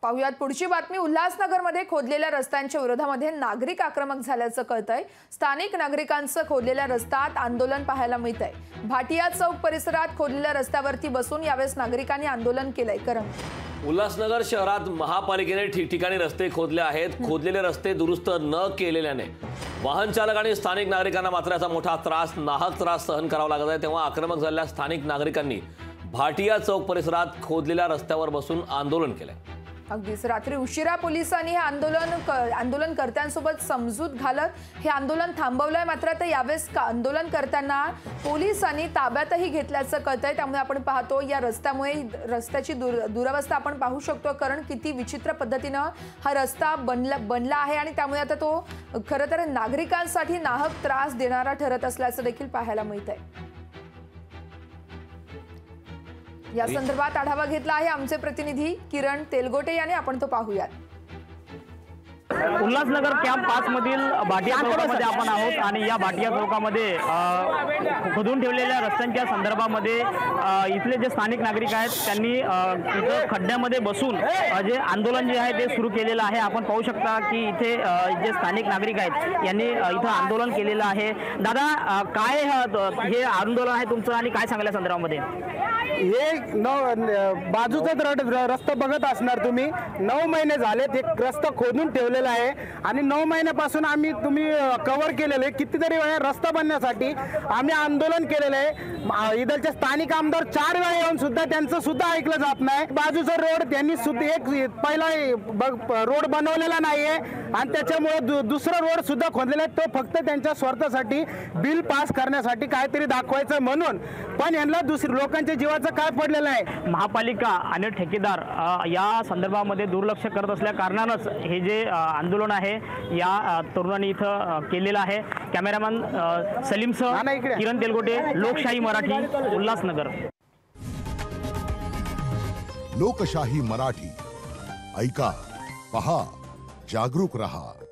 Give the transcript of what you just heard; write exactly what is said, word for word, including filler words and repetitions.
पाहुयात पुढची बातमी। उल्हासनगरमध्ये खोदलेल्या रस्त्यांच्या विरोधामध्ये नागरिक आक्रमक झाल्याचं कळतंय। स्थानिक नागरिकांचं खोदलेल्या रस्त्यात आंदोलन पाहायला मिळतंय। भाटिया चौक परिसरात खोदलेल्या रस्त्यावरती बसून यावेळेस नागरिकांनी आंदोलन केलंय। करम उल्हासनगर शहरात महापालिकेने ठिकठिकाणी रस्ते खोदले आहेत। खोदलेले रस्ते दुरुस्त न केलेल्याने वाहन चालक आणि स्थानिक नागरिकांना मात्र याचा मोठा त्रास नाहक त्रास सहन करावा लागत आहे। तेव्हा आक्रमक झालेल्या स्थानिक नागरिकांनी भाटिया चौक परिसरात खोदलेल्या रस्त्यावर बसून आंदोलन केले। अगदीच रात्री उशिरा पोलिसांनी हे आंदोलन आंदोलनकर्त्यांसोबत समजूत घालत हे आंदोलन थांबवलंय। मात्र आता यावेळेस आंदोलन करताना पोलिसांनी ताब्यातही घेतल्याचं कळतंय। त्यामुळे आपण पाहतो या रस्त्यामुळे रस्त्याची दुरवस्था आपण पाहू शकतो, कारण किती विचित्र पद्धतीनं हा रस्ता बनला बनला आहे आणि त्यामुळे आता तो खरं तर नागरिकांसाठी नाहक त्रास देणारा ठरत असल्याचं देखील पाहायला मिळतंय। या संदर्भात आढावा घेतला आहे आमचे प्रतिनिधी किरण तेलगोटे यांनी, आपण तो पाहूयात। उल्हासनगर कॅम्प पाच मधील भाटिया चौकामध्ये आपण आहोत आणि या भाटिया चौकामध्ये खोदून ठेवलेल्या रस्त्यांच्या संदर्भामध्ये इथले जे स्थानिक नागरिक आहेत त्यांनी इथं खड्ड्यामध्ये बसून जे आंदोलन जे आहे ते सुरू केलेलं आहे। आपण पाहू शकता की इथे जे स्थानिक नागरिक आहेत यांनी इथं आंदोलन केलेलं आहे। दादा, काय हे आंदोलन आहे तुमचं आणि काय सांगायला संदर्भामध्ये? हे नऊ बाजूचा रस्ता बघत असणार तुम्ही, नऊ महिने झाले ते रस्ता खोदून ठेवलेला आहे आणि नऊ महिन्यापासून आम्ही तुम्ही कव्हर केलेलं आहे। कितीतरी वेळा रस्ता बनण्यासाठी आम्ही आंदोलन केलेलं आहे। इथलचे स्थानिक आमदार चार वेळा येऊन सुद्धा त्यांचं सुद्धा ऐकलं जात नाही। बाजूचा रोड त्यांनी सुद्धा एक पहिला रोड बनवलेला नाहीये आणि त्याच्यामुळे दुसरा रोड सुद्धा खोदलेला आहे। तो फक्त त्यांच्या स्वार्थासाठी बिल पास करण्यासाठी काहीतरी दाखवायचं म्हणून, पण यांना दुसऱ्या लोकांच्या जीवाचं काय पडलेलं आहे। महापालिका आणि ठेकेदार या संदर्भामध्ये दुर्लक्ष करत असल्या कारणानंच हे जे आंदोलन आहे या तरुणांनी इथं केलेलं आहे। कॅमेरामॅन सलीमसह किरण तेलगोटे, लोकशाही मराठी, उल्हासनगर। लोकशाही मराठी, ऐका, पहा, जागरूक रहा।